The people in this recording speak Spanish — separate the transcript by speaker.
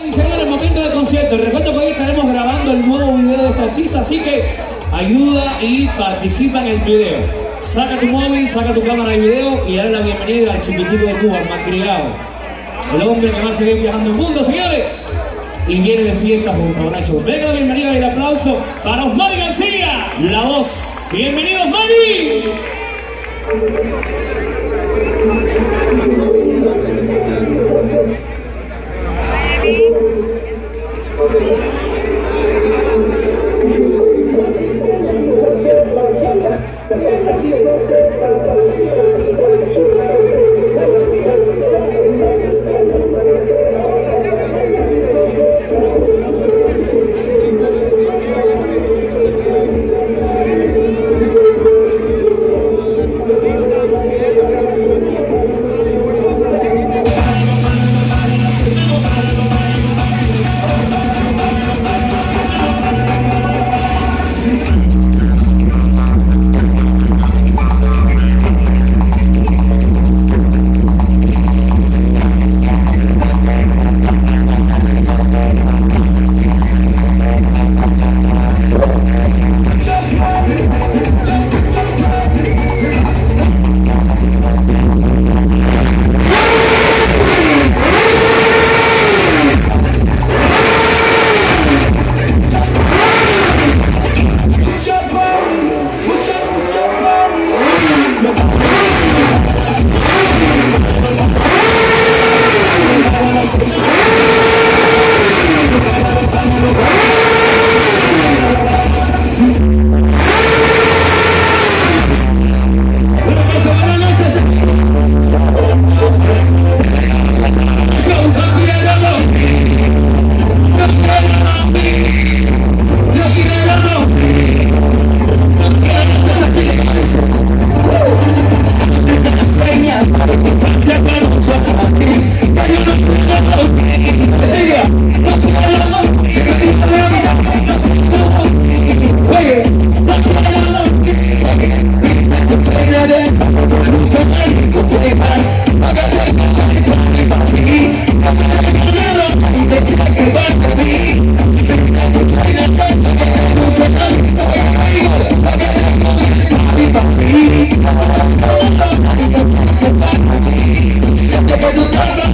Speaker 1: Y sería el momento del concierto. Recuerdo que hoy estaremos grabando el nuevo video de este artista, así que ayuda y participa en el video. Saca tu móvil, saca tu cámara de video y dale la bienvenida al chiquitito de Cuba, al malcriado. El hombre que va a seguir viajando el mundo, señores. Y viene de fiesta junto a Nacho. Venga la bienvenida y el aplauso para Osmani García, la voz. ¡Bienvenido, Osmani!
Speaker 2: Let's go.